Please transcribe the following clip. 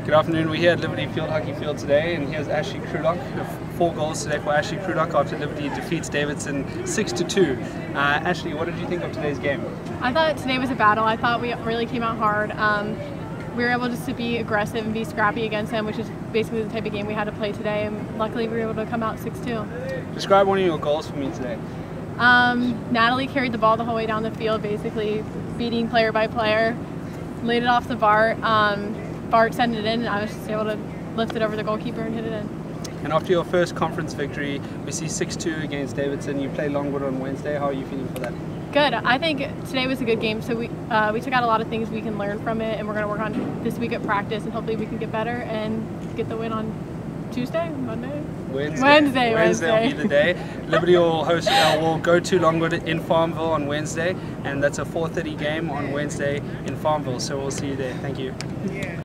Good afternoon. We're here at Liberty Field Hockey Field today, and here's Ashley Crudock. 4 goals today for Ashley Crudock after Liberty defeats Davidson 6-2. Ashley, what did you think of today's game? I thought today was a battle. I thought we really came out hard. We were able just to be aggressive and be scrappy against them, which is basically the type of game we had to play today. And luckily, we were able to come out 6-2. Describe one of your goals for me today. Natalie carried the ball the whole way down the field, basically beating player by player. Laid it off the Bart. Bart sent it in, and I was just able to lift it over the goalkeeper and hit it in. And after your first conference victory, we see 6-2 against Davidson. You play Longwood on Wednesday. How are you feeling for that? Good. I think today was a good game. So we took out a lot of things we can learn from it, and we're going to work on this week at practice, and hopefully we can get better and get the win on Tuesday, Monday. Wednesday will be the day. Liberty will go to Longwood in Farmville on Wednesday, and that's a 4:30 game on Wednesday in Farmville. So we'll see you there. Thank you.